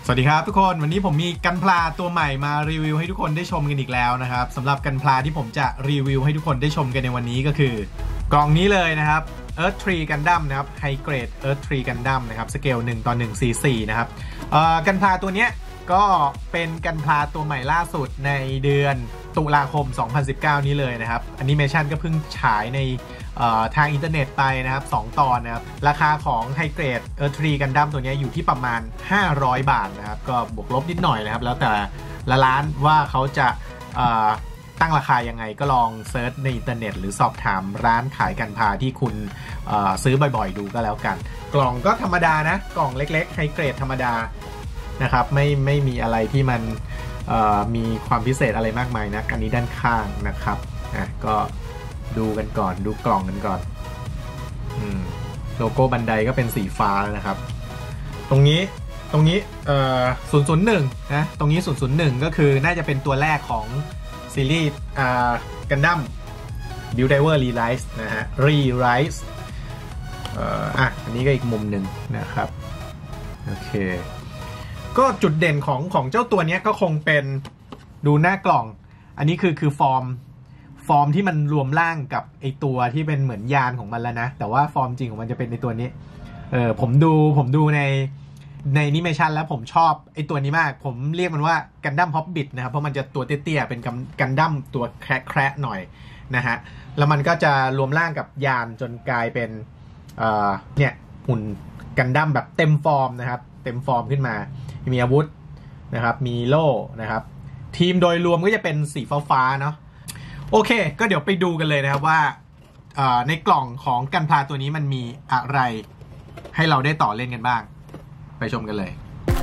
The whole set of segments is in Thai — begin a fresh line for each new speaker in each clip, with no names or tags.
สวัสดีครับทุกคนวันนี้ผมมีกันพลาตัวใหม่มารีวิวให้ทุกคนได้ชมกันอีกแล้วนะครับสำหรับกันพลาที่ผมจะรีวิวให้ทุกคนได้ชมกันในวันนี้ก็คือกล่องนี้เลยนะครับ Earth Tree Gundam นะครับ High Grade Earth Tree Gundam นะครับสเกล1:144นะครับกันพลาตัวนี้ก็เป็นกันพลาตัวใหม่ล่าสุดในเดือนตุลาคม 2019 นี้เลยนะครับแอนิเมชันก็เพิ่งฉายในทางอินเทอร์เน็ตไปนะครับ2 ตอนนะครับราคาของ High Grade Earth Tree Gundam ตัวนี้อยู่ที่ประมาณ500 บาทนะครับก็บวกลบนิดหน่อยนะครับแล้วแต่ละร้านว่าเขาจะตั้งราคายังไงก็ลองเซิร์ชในอินเทอร์เน็ตหรือสอบถามร้านขายกันพลาที่คุณซื้อบ่อยๆดูก็แล้วกันกล่องก็ธรรมดานะกล่องเล็กๆ High Grade ธรรมดานะครับไม่มีอะไรที่มันมีความพิเศษอะไรมากมายนะอันนี้ด้านข้างนะครับก็ดูกันก่อนดูกล่องกันก่อนโลโก้บันไดก็เป็นสีฟ้านะครับตรงนี้001นะตรงนี้001ก็คือน่าจะเป็นตัวแรกของซีรีส์Gundam Build Diver Re-Rise นะฮะ Re-Rise อันนี้ก็อีกมุมหนึ่งนะครับโอเคก็จุดเด่นของเจ้าตัวนี้ก็คงเป็นดูหน้ากล่องอันนี้คือฟอร์มที่มันรวมร่างกับไอตัวที่เป็นเหมือนยานของมันแล้วนะแต่ว่าฟอร์มจริงของมันจะเป็นในตัวนี้ผมดูในแอนิเมชันแล้วผมชอบไอตัวนี้มากผมเรียกมันว่ากันดั้มฮอบบิทนะครับเพราะมันจะตัวเตี้ยๆเป็นกันดั้มตัวแคระหน่อยนะฮะแล้วมันก็จะรวมร่างกับยานจนกลายเป็นเนี่ยหุ่นกันดั้มแบบเต็มฟอร์มนะครับเต็มฟอร์มขึ้นมามีอาวุธนะครับมีโล่นะครับทีมโดยรวมก็จะเป็นสีฟ้าเนาะโอเคก็เดี๋ยวไปดูกันเลยนะครับว่าในกล่องของกันพลาตัวนี้มันมีอะไรให้เราได้ต่อเล่นกันบ้างไปชมกันเลย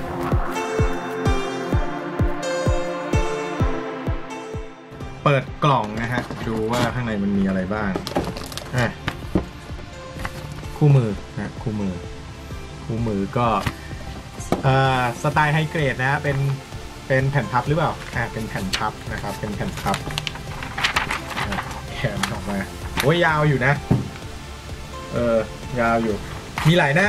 เปิดกล่องนะฮะดูว่าข้างในมันมีอะไรบ้างคู่มือนะคู่มือก็สไตล์ไฮเกรดนะเป็นแผ่นพับหรือเปล่าเป็นแผ่นพับนะครับเป็นแผ่นพับแขนออกมาโอ้ยยาวอยู่นะยาวอยู่มีหลายหน้า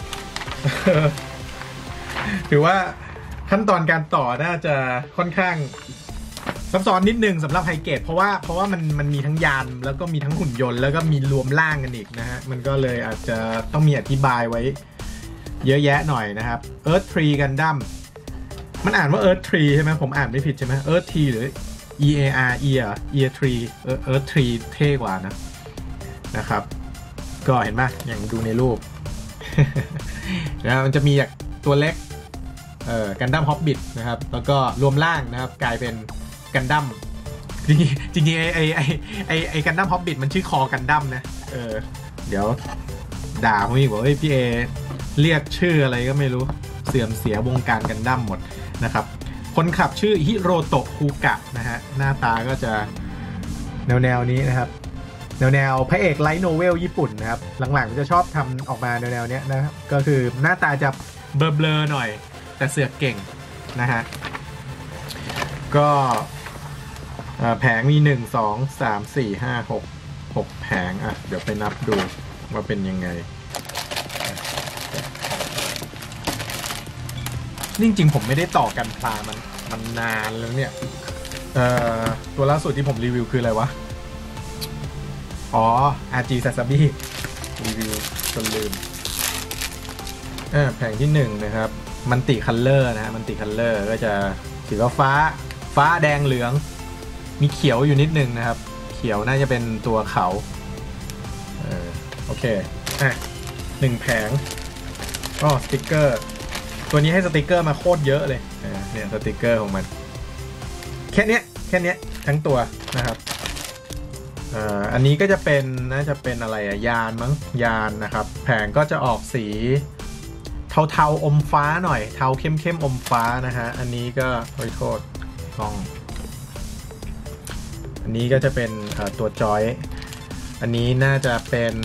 ถือว่าขั้นตอนการต่อน่าจะค่อนข้างซับซ้อนนิดนึงสำหรับไฮเกรดเพราะว่ามันมีทั้งยานแล้วก็มีทั้งหุ่นยนต์แล้วก็มีรวมร่างกันอีกนะฮะมันก็เลยอาจจะต้องมีอธิบายไว้เยอะแยะหน่อยนะครับ Earth Tree Gundam มันอ่านว่า Earth Tree ใช่ไหมผมอ่านไม่ผิดใช่ไหม Earth Tree หรือ Ear Tree Earth Tree เท่กว่านะครับก็เห็นไหมอย่างดูในรูปนะมันจะมีตัวเล็กGundam Hobbit นะครับแล้วก็รวมร่างนะครับกลายเป็น Gundam จริงไอ้ Gundam Hobbit มันชื่อคอ Gundam นะเดี๋ยวด่าผมอีกว่าพี่เอเรียกชื่ออะไรก็ไม่รู้เสื่อมเสียวงการกันดั้มหมดนะครับคนขับชื่อฮิโรโตะคูกะนะฮะหน้าตาก็จะแนวนี้นะครับแนวพระเอกไลท์โนเวลญี่ปุ่นนะครับหลังๆจะชอบทำออกมาแนวนี้นะครับก็คือหน้าตาจะเบลอๆหน่อยแต่เสือกเก่งนะฮะก็แผงมี1 2 3 4 5 6แผงเดี๋ยวไปนับดูว่าเป็นยังไงจริงๆผมไม่ได้ต่อกันพลามันนานแล้วเนี่ยตัวล่าสุดที่ผมรีวิวคืออะไรวะRG Sasabi รีวิวจนลืมแผงที่1นะครับมันติคัลเลอร์นะฮะมันติคัลเลอร์ก็จะสีฟ้าแดงเหลืองมีเขียวอยู่นิดนึงนะครับเขียวน่าจะเป็นตัวเขาโอเค1แผงก็สติ๊กเกอร์ตัวนี้ให้สติกเกอร์มาโคตรเยอะเลยเนี่ยสติกเกอร์ของมันแค่เนี้ยทั้งตัวนะครับอันนี้ก็จะเป็นน่าจะเป็นอะไรยานมั้งยานนะครับแผงก็จะออกสีเทาอมฟ้าหน่อยเทาเข้มอมฟ้านะฮะอันนี้ก็โทษกล้องอันนี้ก็จะเป็นตัวจอยอันนี้น่าจะเป็น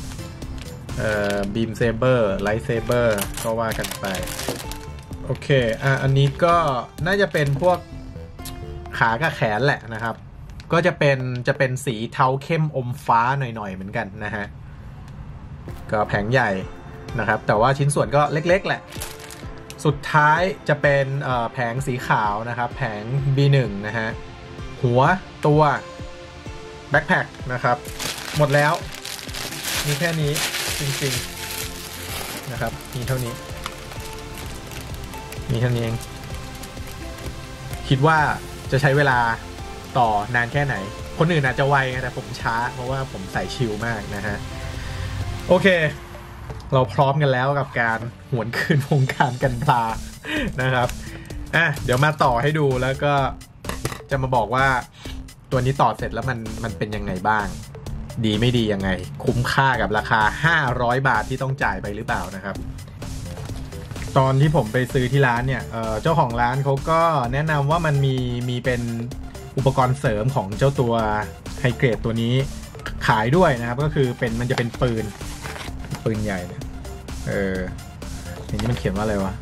บีมเซเบอร์ไลท์เซเบอร์ก็ว่ากันไปโอเคอันนี้ก็น่าจะเป็นพวกขากับแขนแหละนะครับก็จะเป็นสีเทาเข้มอมฟ้าหน่อยๆเหมือนกันนะฮะก็แผงใหญ่นะครับแต่ว่าชิ้นส่วนก็เล็กๆแหละสุดท้ายจะเป็นแผงสีขาวนะครับแผง B1 นะฮะหัวตัวแบ็คแพ็คนะครับหมดแล้วมีแค่นี้จริงๆนะครับมีเท่านี้เองคิดว่าจะใช้เวลาต่อนานแค่ไหนคนอื่นอาจจะไวแต่ผมช้าเพราะว่าผมใส่ชิลมากนะฮะโอเคเราพร้อมกันแล้วกับการหวนคืนวงการกันพลานะครับเดี๋ยวมาต่อให้ดูแล้วก็จะมาบอกว่าตัวนี้ต่อเสร็จแล้วมันเป็นยังไงบ้างดีไม่ดียังไงคุ้มค่ากับราคา500 บาทที่ต้องจ่ายไปหรือเปล่านะครับตอนที่ผมไปซื้อที่ร้านเนี่ยเจ้าของร้านเขาก็แนะนำว่ามันมีเป็นอุปกรณ์เสริมของเจ้าตัวไฮเกรดตัวนี้ขายด้วยนะครับก็คือมันจะเป็นปืนใหญ่เนี่ยอย่างนี้มันเขียนว่าอะไรวะ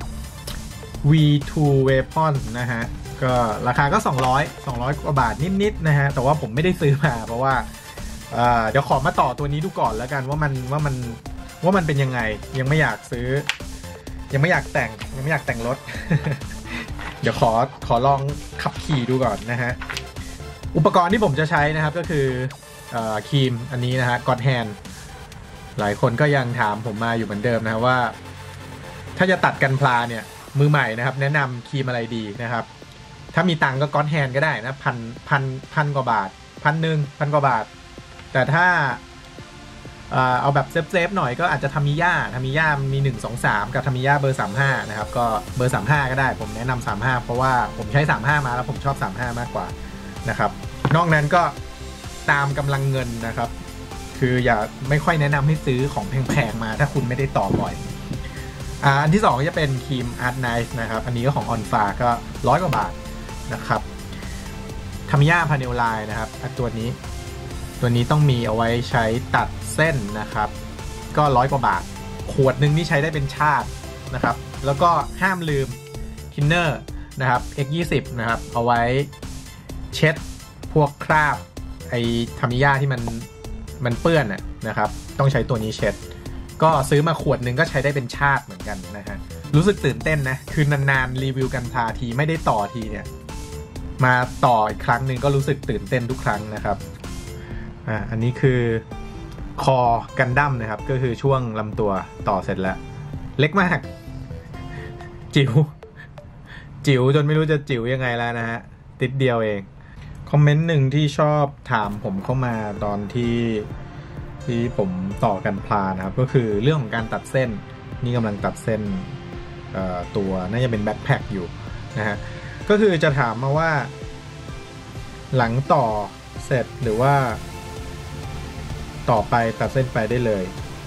V2 Weapon นะฮะก็ราคาก็200 กว่าบาทนิดๆนะฮะแต่ว่าผมไม่ได้ซื้อมาเพราะว่าเดี๋ยวขอมาต่อตัวนี้ดูก่อนแล้วกันว่ามันเป็นยังไงยังไม่อยากซื้อยังไม่อยากแต่งรถ เดี๋ยวขอลองขับขี่ดูก่อนนะฮะอุปกรณ์ที่ผมจะใช้นะครับก็คือครีมอันนี้นะฮะก็อดแฮนด์หลายคนก็ยังถามผมมาอยู่เหมือนเดิมนะว่าถ้าจะตัดกันพลาเนี่ยมือใหม่นะครับแนะนำครีมอะไรดีนะครับถ้ามีตังก็ก็อดแฮนด์ก็ได้นะพันกว่าบาท1,000 กว่าบาทแต่ถ้าเอาแบบเซฟหน่อยก็อาจจะทามิยามี1 2 3กับทามิยาเบอร์35นะครับก็เบอร์35ก็ได้ผมแนะนำ35เพราะว่าผมใช้35มาแล้วผมชอบ35มากกว่านะครับนอกนั้นก็ตามกำลังเงินนะครับคืออย่าไม่ค่อยแนะนำให้ซื้อของแพงๆมาถ้าคุณไม่ได้ต่อบ่อยอันที่2ก็จะเป็นครีม Art Nice นะครับอันนี้ก็ของ Onfa ก็100 กว่าบาทนะครับทามิยาพาเนลไลน์นะครับตัวนี้ต้องมีเอาไว้ใช้ตัดเส้นนะครับก็100 กว่าบาทขวดหนึ่งนี่ใช้ได้เป็นชาตินะครับแล้วก็ห้ามลืมทินเนอร์นะครับ X20 นะครับเอาไว้เช็ดพวกคราบไอทามิยาที่มันเปื้อนนะครับต้องใช้ตัวนี้เช็ดก็ซื้อมาขวดหนึ่งก็ใช้ได้เป็นชาติเหมือนกันนะฮะรู้สึกตื่นเต้นนะคือนานๆรีวิวกันพาทีไม่ได้ต่อทีเนี่ยมาต่ออีกครั้งหนึ่งก็รู้สึกตื่นเต้นทุกครั้งนะครับอันนี้คือคอกันดั้มนะครับก็คือช่วงลำตัวต่อเสร็จแล้วเล็กมากจิ๋วจนไม่รู้จะจิ๋วยังไงแล้วนะฮะติดเดียวเองคอมเมนต์หนึ่งที่ชอบถามผมเข้ามาตอนที่ผมต่อกันพลานะครับก็คือเรื่องของการตัดเส้นนี่กำลังตัดเส้นตัวน่าจะเป็นแบ็คแพ็คอยู่นะฮะก็คือจะถามมาว่าหลังต่อเสร็จหรือว่าต่อไปตัดเส้นไปได้เลย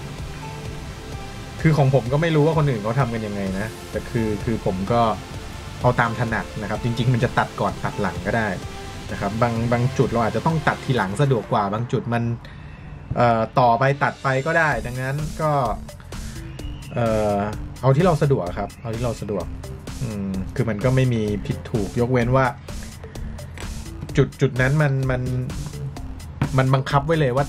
คือของผมก็ไม่รู้ว่าคนอื่นเขาทำกันยังไงนะแต่คือผมก็เอาตามถนัดนะครับจริงๆมันจะตัดก่อนตัดหลังก็ได้นะครับบางจุดเราอาจจะต้องตัดทีหลังสะดวกกว่าบางจุดมันต่อไปตัดไปก็ได้ดังนั้นก็เอาที่เราสะดวกครับเอาที่เราสะดวกคือมันก็ไม่มีผิดถูกยกเว้นว่าจุดนั้นมันบังคับไว้เลยว่า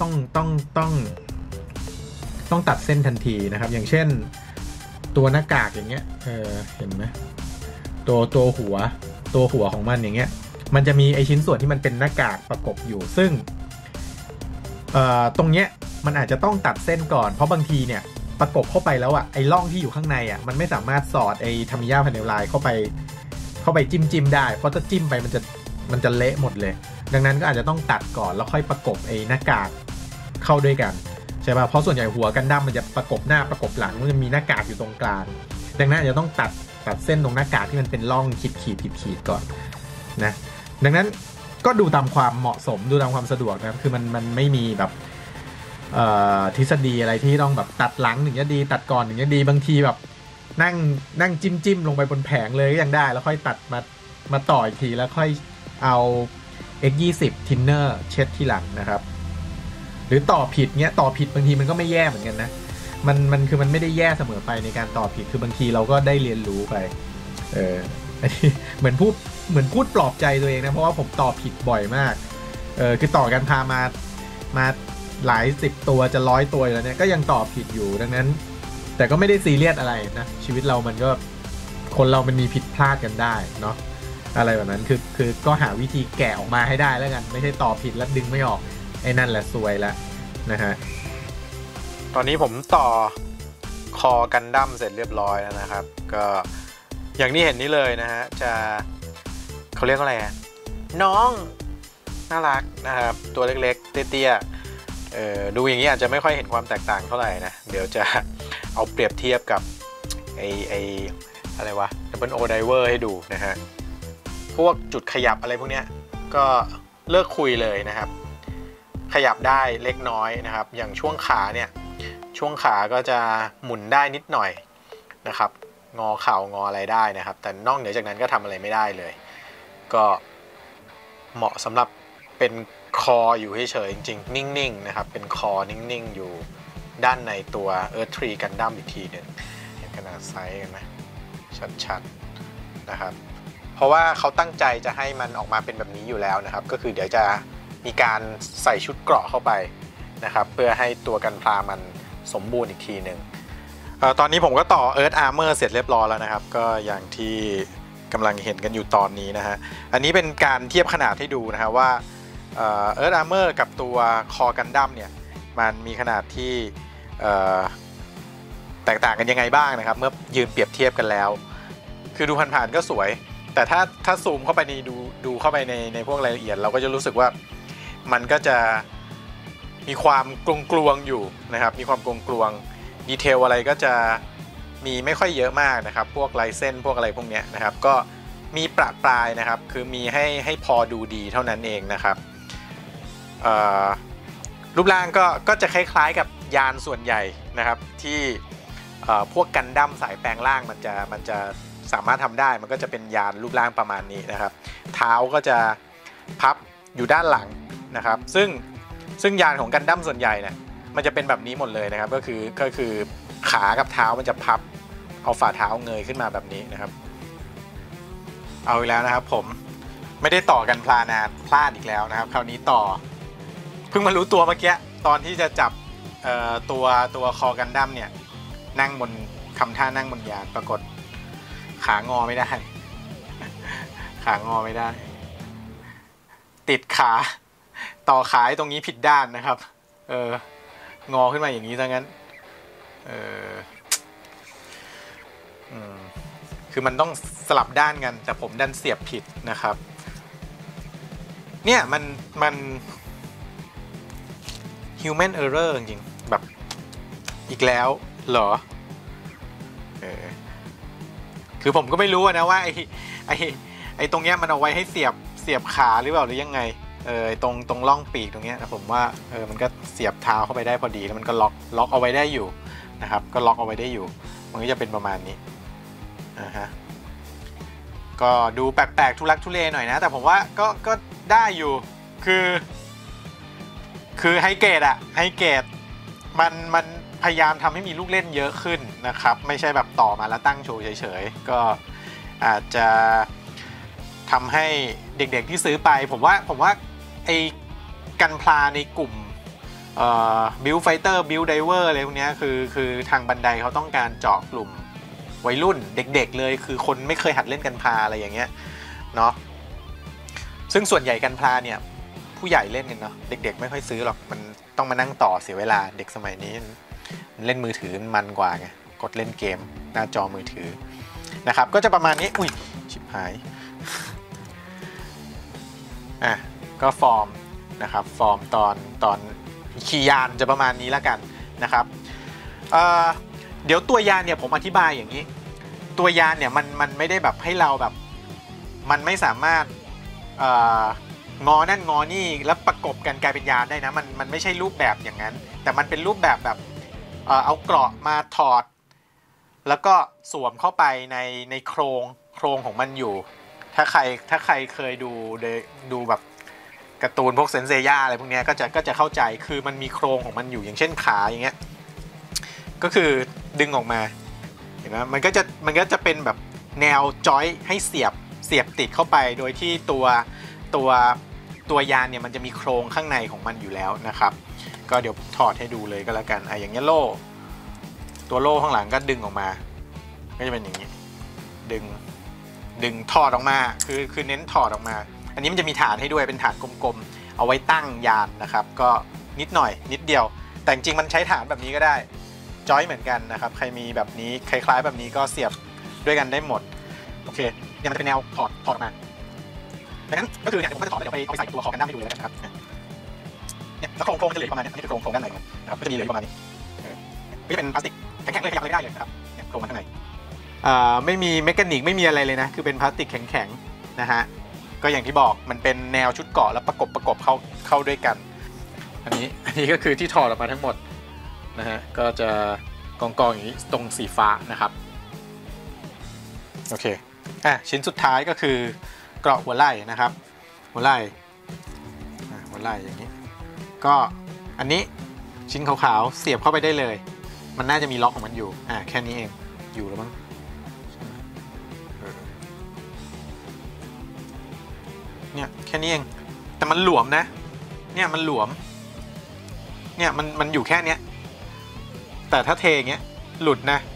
ต้องตัดเส้นทันทีนะครับอย่างเช่นตัวหน้ากากอย่างเงี้ยเห็นไหมตัวหัวของมันอย่างเงี้ยมันจะมีไอชิ้นส่วนที่มันเป็นหน้ากากประกบอยู่ซึ่งตรงเนี้ยมันอาจจะต้องตัดเส้นก่อนเพราะบางทีเนี่ยประกบเข้าไปแล้วไอร่องที่อยู่ข้างในมันไม่สามารถสอดไอทามิยาพาเนลไลน์เข้าไปจิ้มได้เพราะถ้าจิ้มไปมันจะเละหมดเลยดังนั้นก็อาจจะต้องตัดก่อนแล้วค่อยประกบไอ้หน้ากากเข้าด้วยกันใช่ป่ะเพราะส่วนใหญ่หัวกันดั้มมันจะประกบหน้าประกบหลังมันจะมีหน้ากากอยู่ตรงกลางดังนั้นอาจจะต้องตัดเส้นตรงหน้ากากที่มันเป็นร่องขีดก่อนนะดังนั้นก็ดูตามความเหมาะสมดูตามความสะดวกนะคือมันไม่มีแบบทฤษฎีอะไรที่ต้องแบบตัดหลังถึงจะดีตัดก่อนถึงจะดีบางทีแบบนั่งจิ้มลงไปบนแผงเลยก็ยังได้แล้วค่อยตัดมาต่ออีกทีแล้วค่อยเอา X20 ทินเนอร์เช็ดทีหลังนะครับหรือต่อผิดเงี้ยต่อผิดบางทีมันก็ไม่แย่เหมือนกันนะมันคือมันไม่ได้แย่เสมอไปในการต่อผิดคือบางทีเราก็ได้เรียนรู้ไปอันนี้เหมือนพูดปลอบใจตัวเองนะเพราะว่าผมต่อผิดบ่อยมากคือต่อกันพามาหลาย10ตัวจะ100ตัวแล้วเนี่ยก็ยังต่อผิดอยู่ดังนั้นแต่ก็ไม่ได้ซีเรียสอะไรนะชีวิตเรามันก็คนเรามันมีผิดพลาดกันได้เนาะอะไรแบบนั้นคือก็หาวิธีแกะออกมาให้ได้แล้วกันไม่ใช่ต่อผิดแล้วดึงไม่ออกไอ้นั่นแหละซวยแล้วนะฮะตอนนี้ผมต่อคอกันดั้มเสร็จเรียบร้อยแล้วนะครับก็อย่างที่เห็นนี่เลยนะฮะจะเขาเรียกว่าอะไรน้องน่ารักนะครับตัวเล็กๆเตี้ยๆดูอย่างนี้อาจจะไม่ค่อยเห็นความแตกต่างเท่าไหร่นะเดี๋ยวจะเอาเปรียบเทียบกับไออะไรวะ Double O Diver ให้ดูนะฮะพวกจุดขยับอะไรพวกเนี้ยก็เลิกคุยเลยนะครับขยับได้เล็กน้อยนะครับอย่างช่วงขาเนี่ยช่วงขาก็จะหมุนได้นิดหน่อยนะครับงอเข่างออะไรได้นะครับแต่นอกเหนือจากนั้นก็ทำอะไรไม่ได้เลยก็เหมาะสำหรับเป็นคออยู่เฉยๆจริงๆนิ่งๆนะครับเป็นคอนิ่งๆอยู่ด้านในตัว Earth Tree Gundam อีกทีหนึ่งเห็นขนาดไซส์กันไหมชัดๆนะครับเพราะว่าเขาตั้งใจจะให้มันออกมาเป็นแบบนี้อยู่แล้วนะครับก็คือเดี๋ยวจะมีการใส่ชุดเกราะเข้าไปนะครับเพื่อให้ตัวกันพลามันสมบูรณ์อีกทีหนึ่งตอนนี้ผมก็ต่อ Earth Armor เสร็จเรียบร้อยแล้วนะครับก็อย่างที่กำลังเห็นกันอยู่ตอนนี้นะฮะอันนี้เป็นการเทียบขนาดให้ดูนะฮะว่าEarth Armor กับตัวคอกันดั้มเนี่ยมันมีขนาดที่แตกต่างกันยังไงบ้างนะครับเมื่อยืนเปรียบเทียบกันแล้วคือดูผ่านๆก็สวยแต่ถ้าซูมเข้าไปดูเข้าไปในพวกรายละเอียดเราก็จะรู้สึกว่ามันก็จะมีความกลวงอยู่นะครับมีความกลวงดีเทลอะไรก็จะมีไม่ค่อยเยอะมากนะครับพวกลายเส้นพวกอะไรพวกนี้นะครับก็มีประปรายนะครับคือมีให้พอดูดีเท่านั้นเองนะครับรูปร่างก็จะคล้ายๆกับยานส่วนใหญ่นะครับที่พวกกันดั้มสายแปลงร่างมันจะสามารถทำได้มันก็จะเป็นยานรูปร่างประมาณนี้นะครับเท้าก็จะพับอยู่ด้านหลังนะครับซึ่งยานของกันดั้มส่วนใหญ่เนี่ยมันจะเป็นแบบนี้หมดเลยนะครับก็คือขากับเท้ามันจะพับเอาฝ่าเท้าเงยขึ้นมาแบบนี้นะครับเอาอีกแล้วนะครับผมไม่ได้ต่อกันพลาดอีกแล้วนะครับคราวนี้ต่อเพิ่งมารู้ตัวเมื่อกี้ตอนที่จะจับตัวคอกันดั้มเนี่ยนั่งบนคำท่านั่งบนยานปรากฏขางอไม่ได้ขางอไม่ได้ติดขาต่อขาตรงนี้ผิดด้านนะครับงอขึ้นมาอย่างนี้ซะงั้นคือมันต้องสลับด้านกันแต่ผมดันเสียบผิดนะครับเนี่ยมัน human error จริงๆแบบอีกแล้วเหรอคือผมก็ไม่รู้นะว่าไอ้ตรงเนี้ยมันเอาไว้ให้เสียบขาหรือเปล่าหรือยังไงตรงร่องปีกตรงเนี้ยผมว่ามันก็เสียบเท้าเข้าไปได้พอดีแล้วมันก็ล็อกเอาไว้ได้อยู่นะครับก็ล็อกเอาไว้ได้อยู่มันก็จะเป็นประมาณนี้ฮะก็ดูแปลกๆทุลักทุเลหน่อยนะแต่ผมว่าก็ได้อยู่คือไฮเกรดมันพยายามทำให้มีลูกเล่นเยอะขึ้นนะครับไม่ใช่แบบต่อมาแล้วตั้งโชว์เฉยๆก็อาจจะทำให้เด็กๆที่ซื้อไปผมว่าไอ้กันพลาในกลุ่มบิลไฟเตอร์บิลไดเวอร์อะไรพวกนี้คือทางบันไดเขาต้องการเจาะกลุ่มวัยรุ่นเด็กๆเลยคือคนไม่เคยหัดเล่นกันพลาอะไรอย่างเงี้ยเนาะซึ่งส่วนใหญ่กันพลาเนี่ยผู้ใหญ่เล่นกันเนาะเด็กๆไม่ค่อยซื้อหรอกมันต้องมานั่งต่อเสียเวลาเด็กสมัยนี้เล่นมือถือมันกว่าไงกดเล่นเกมหน้าจอมือถือนะครับก็จะประมาณนี้อุ้ยชิบหายก็ฟอร์มนะครับฟอร์มตอนขี่ยานจะประมาณนี้แล้วกันนะครับเดี๋ยวตัวยานเนี่ยผมอธิบายอย่างนี้ตัวยานเนี่ยมันไม่ได้แบบให้เราแบบมันไม่สามารถงอนั่นงอนี่แล้วประกบกันกลายเป็นยานได้นะมันไม่ใช่รูปแบบอย่างนั้นแต่มันเป็นรูปแบบเอาเกราะมาถอดแล้วก็สวมเข้าไปในโครงของมันอยู่ถ้าใครเคยดูแบบการ์ตูนพวกเซนเซย่าอะไรพวกนี้ก็จะเข้าใจคือมันมีโครงของมันอยู่อย่างเช่นขาอย่างเงี้ยก็คือดึงออกมาเห็นไหมมันก็จะเป็นแบบแนวจอยให้เสียบติดเข้าไปโดยที่ตัวยานเนี่ยมันจะมีโครงข้างในของมันอยู่แล้วนะครับก็เดี๋ยวถอดให้ดูเลยก็แล้วกันอย่างเงี้ยตัวโล่ข้างหลังก็ดึงออกมาก็จะเป็นอย่างนี้
ดึงถอดออกมาคือเน้นถอดออกมาอันนี้มันจะมีฐานให้ด้วยเป็นฐานกลมๆเอาไว้ตั้งยานนะครับก็นิดหน่อยนิดเดียวแต่จริงมันใช้ฐานแบบนี้ก็ได้จอยเหมือนกันนะครับใครมีแบบนี้คล้ายๆแบบนี้ก็เสียบด้วยกันได้หมดโอเคเนี่ยมันจะเป็นแนวถอดออกมาดังนั้นก็คือเนี่ยผมก็จะถอดเดี๋ยวไปใส่ตัวคอกันดั้มให้ดูเลยแล้วกันครับเนี่ยแล้วโครงจะเหลือประมาณนี้อันนี้คือโครงด้านในนะครับก็จะมีเหลือประมาณนี้ก็จะเป็นพลาสติกแข็งๆเลยขยับอะไรไม่ได้เลยนะครับเนี่ยโครงมันข้างในไม่มีเมคานิกไม่มีอะไรเลยนะคือเป็นพลาสติกแข็งๆนะฮะก็อย่างที่บอกมันเป็นแนวชุดเกาะแล้วประกบเข้าด้วยกันอันนี้ก็คือที่ถอดออกมาทั้งหมดนะฮะก็จะกองอย่างนี้ตรงสีฟ้านะครับโอเคชิ้นสุดท้ายก็คือเกราะหัวไหล่นะครับหัวไหล่อย่างนี้ก็อันนี้ชิ้นขาวๆเสียบเข้าไปได้เลยมันน่าจะมีล็อกของมันอยู่แค่นี้เองอยู่แล้วมั้งเนี่ยแค่นี้เองแต่มันหลวมนะเนี่ยมันหลวมเนี่ยมันอยู่แค่เนี้ยแต่ถ้าเทอย่างเงี้ยหลุดนะ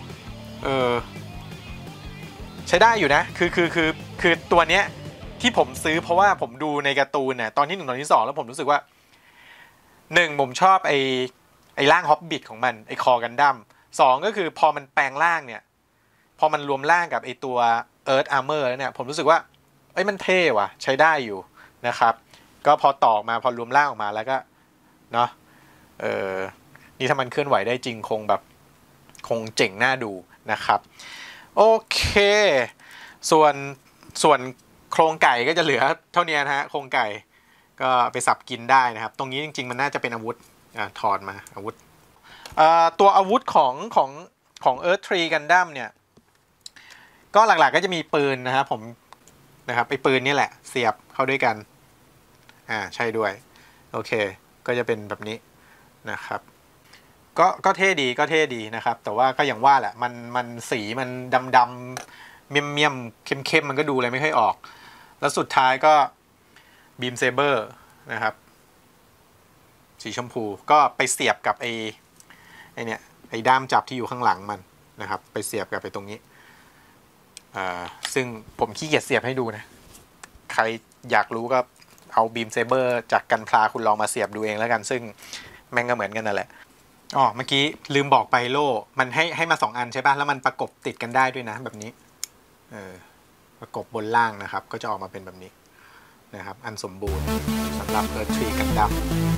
ใช้ได้อยู่นะคือตัวเนี้ยที่ผมซื้อเพราะว่าผมดูในการ์ตูนเนี่ยตอนที่1ตอนที่2แล้วผมรู้สึกว่า1ผมชอบไอ้ร่างฮอบบิทของมันไอ้คอกันดั้ม2ก็คือพอมันแปลงร่างเนี่ยพอมันรวมร่างกับไอ้ตัวเอิร์ธอาร์เมอร์แล้วเนี่ยผมรู้สึกว่ามันเท่ว่ะใช้ได้อยู่นะครับก็พอต่อมาพอรวมร่างออกมาแล้วก็เนาะนี่ถ้ามันเคลื่อนไหวได้จริงคงเจ๋งน่าดูนะครับโอเคส่วนโครงไก่ก็จะเหลือเท่านี้นะฮะโครงไก่ก็ไปสับกินได้นะครับตรงนี้จริงๆมันน่าจะเป็นอาวุธถอดมาอาวุธตัวอาวุธของ Earth Tree Gundam เนี่ยก็หลักๆก็จะมีปืนนะครับผมนะครับไอ้ปืนนี่แหละเสียบเข้าด้วยกันใช่ด้วยโอเคก็จะเป็นแบบนี้นะครับก็เท่ดีนะครับแต่ว่าก็อย่างว่าแหละมันสีมันดำเมี่ยมเข้มมันก็ดูอะไรไม่ค่อยออกแล้วสุดท้ายก็บีมเซเบอร์นะครับสีชมพูก็ไปเสียบกับไอ้ด้ามจับที่อยู่ข้างหลังมันนะครับไปเสียบกับไปตรงนี้ซึ่งผมขี้เกียจเสียบให้ดูนะใครอยากรู้ก็เอาบีมเซเบอร์จากกันพลาคุณลองมาเสียบดูเองแล้วกันซึ่งแม่งก็เหมือนกันนั่นแหละเมื่อกี้ลืมบอกไปโล่มันให้มา2อันใช่ป่ะแล้วมันประกบติดกันได้ด้วยนะแบบนี้ประกบบนล่างนะครับก็จะออกมาเป็นแบบนี้นะครับอันสมบูรณ์สำหรับ Earth Tree Gundam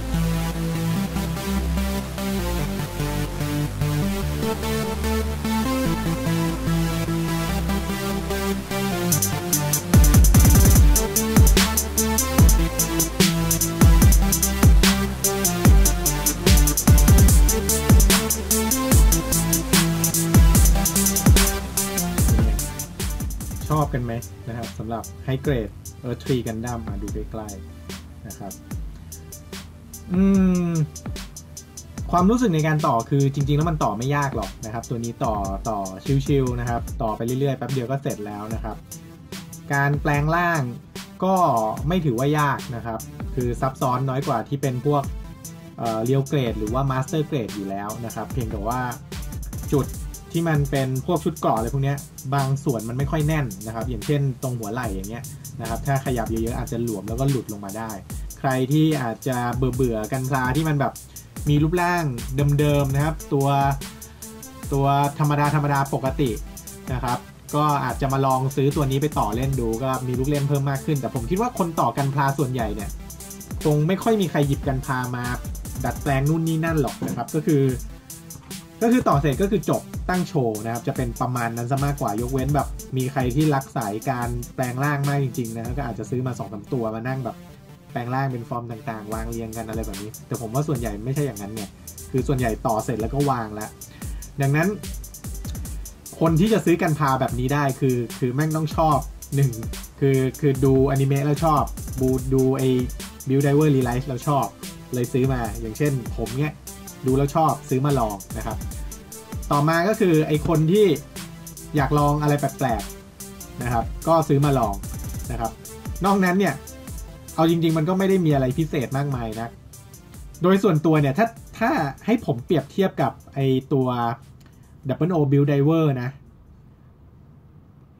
ชอบกันไหมนะครับสำหรับไฮเกรด Earth Tree Gundam มาดูใกล้ๆนะครับความรู้สึกในการต่อคือจริงๆแล้วมันต่อไม่ยากหรอกนะครับตัวนี้ต่อชิวๆนะครับต่อไปเรื่อยๆแป๊บเดียวก็เสร็จแล้วนะครับการแปลงร่างก็ไม่ถือว่ายากนะครับคือซับซ้อนน้อยกว่าที่เป็นพวกเรียวเกรดหรือว่ามาสเตอร์เกรดอยู่แล้วนะครับเพียงแต่ว่าจุดที่มันเป็นพวกชุดเกราะอะไรพวกนี้บางส่วนมันไม่ค่อยแน่นนะครับอย่างเช่นตรงหัวไหล่อย่างเงี้ยนะครับถ้าขยับเยอะๆอาจจะหลวมแล้วก็หลุดลงมาได้ใครที่อาจจะเบื่อกันพลาที่มันแบบมีรูปร่างเดิมๆนะครับตัวธรรมดาปกตินะครับก็อาจจะมาลองซื้อตัวนี้ไปต่อเล่นดูก็มีลูกเล่นเพิ่มมากขึ้นแต่ผมคิดว่าคนต่อกันพลาส่วนใหญ่เนี่ยคงไม่ค่อยมีใครหยิบกันพลามาดัดแปลงนู่นนี่นั่นหรอกนะครับก็คือต่อเสร็จก็คือจบตั้งโชว์นะครับจะเป็นประมาณนั้นซะมากกว่ายกเว้นแบบมีใครที่รักสายการแปลงร่างมากจริงๆนะก็อาจจะซื้อมา 2-3 ตัวมานั่งแบบแปลงร่างเป็นฟอร์มต่างๆวางเรียงกันอะไรแบบนี้แต่ผมว่าส่วนใหญ่ไม่ใช่อย่างนั้นเนี่ยคือส่วนใหญ่ต่อเสร็จแล้วก็วางแล้วดังนั้นคนที่จะซื้อกันพาแบบนี้ได้คือแม่งต้องชอบ1คือดูอนิเมะแล้วชอบดูไอ้ Build Diver Relive แล้วชอบเลยซื้อมาอย่างเช่นผมเนี่ยดูแล้วชอบซื้อมาลองนะครับต่อมาก็คือไอคนที่อยากลองอะไรแปลกๆนะครับก็ซื้อมาลองนะครับนอกนั้นเนี่ยเอาจริงๆมันก็ไม่ได้มีอะไรพิเศษมากมายนะโดยส่วนตัวเนี่ยถ้าให้ผมเปรียบเทียบกับไอตัว Double O Build Diver นะ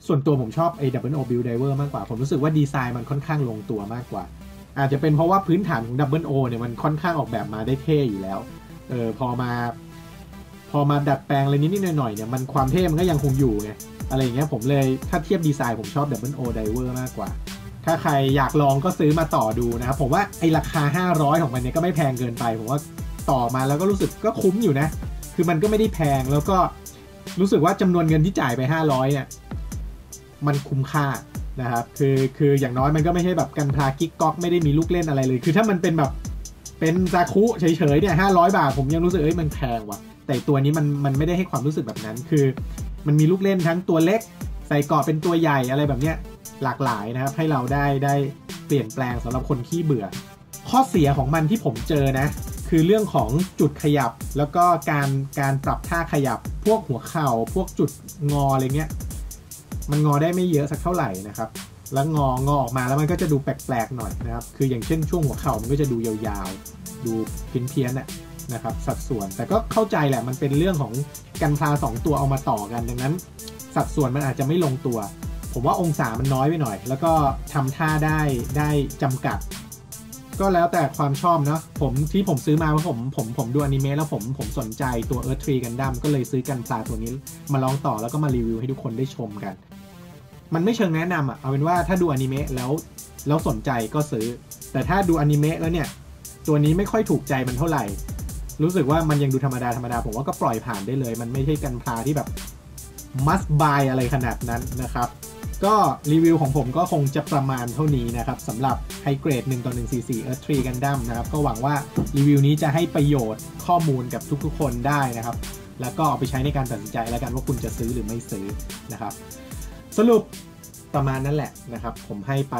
ส่วนตัวผมชอบไอ้ Double O Build Diver มากกว่าผมรู้สึกว่าดีไซน์มันค่อนข้างลงตัวมากกว่าอาจจะเป็นเพราะว่าพื้นฐานของ Double O เนี่ยมันค่อนข้างออกแบบมาได้เท่อยู่แล้วพอมาดัดแปลงอะไรนิดๆหน่อยๆเนี่ยมันความเท่มันก็ยังคงอยู่ไงอะไรอย่างเงี้ยผมเลยถ้าเทียบดีไซน์ผมชอบ Double O Diver มากกว่าถ้าใครอยากลองก็ซื้อมาต่อดูนะครับผมว่าไอ้ราคา500ของมันเนี่ยก็ไม่แพงเกินไปผมว่าต่อมาแล้วก็รู้สึกก็คุ้มอยู่นะคือมันก็ไม่ได้แพงแล้วก็รู้สึกว่าจำนวนเงินที่จ่ายไป500เนี่ยมันคุ้มค่านะครับคืออย่างน้อยมันก็ไม่ใช่แบบกันพลากิ๊กก๊อกไม่ได้มีลูกเล่นอะไรเลยคือถ้ามันเป็นแบบเป็นซาคุเฉยๆเนี่ย500 บาทผมยังรู้สึกมันแพงว่ะแต่ตัวนี้มันไม่ได้ให้ความรู้สึกแบบนั้นคือมันมีลูกเล่นทั้งตัวเล็กใส่เกราะเป็นตัวใหญ่อะไรแบบเนี้ยหลากหลายนะครับให้เราได้เปลี่ยนแปลงสำหรับคนขี้เบื่อข้อเสียของมันที่ผมเจอนะคือเรื่องของจุดขยับแล้วก็การปรับท่าขยับพวกหัวเข่าพวกจุดงออะไรเงี้ยมันงอได้ไม่เยอะสักเท่าไหร่นะครับแล้วงอออกมาแล้วมันก็จะดูแปลกๆหน่อยนะครับคืออย่างเช่นช่วงหัวเข่ามันก็จะดูยาวๆดูเพี้ยนๆนะครับสัดส่วนแต่ก็เข้าใจแหละมันเป็นเรื่องของกันพลา2ตัวเอามาต่อกันดังนั้นสัดส่วนมันอาจจะไม่ลงตัวผมว่าองศามันน้อยไปหน่อยแล้วก็ทำท่าได้จำกัดก็แล้วแต่ความชอบเนาะผมซื้อมาเพราะผมดูอนิเมะแล้วผมสนใจตัว Earth Tree Gundam ก็เลยซื้อกันพลาตัวนี้มาลองต่อแล้วก็มารีวิวให้ทุกคนได้ชมกันมันไม่เชิงแนะนำเอาเป็นว่าถ้าดูอนิเมะแล้วสนใจก็ซื้อแต่ถ้าดูอนิเมะแล้วเนี่ยตัวนี้ไม่ค่อยถูกใจมันเท่าไหร่รู้สึกว่ามันยังดูธรรมดาผมว่าก็ปล่อยผ่านได้เลยมันไม่ใช่กันพลาที่แบบ must buy อะไรขนาดนั้นนะครับก็รีวิวของผมก็คงจะประมาณเท่านี้นะครับสำหรับไฮเกรด1:144 Earth Tree Gundam นะครับก็หวังว่ารีวิวนี้จะให้ประโยชน์ข้อมูลกับทุกๆคนได้นะครับแล้วก็เอาไปใช้ในการตัดสินใจแล้วกันว่าคุณจะซื้อหรือไม่ซื้อนะครับสรุปประมาณนั้นแหละนะครับผมให้ไป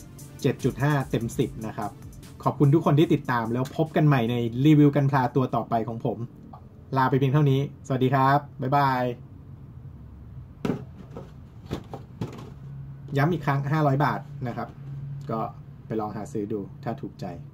7.5 เต็ม 10นะครับขอบคุณทุกคนที่ติดตามแล้วพบกันใหม่ในรีวิวกันพลาตัวต่อไปของผมลาไปเพียงเท่านี้สวัสดีครับบ๊ายบายย้ำอีกครั้ง500 บาทนะครับก็ไปลองหาซื้อดูถ้าถูกใจ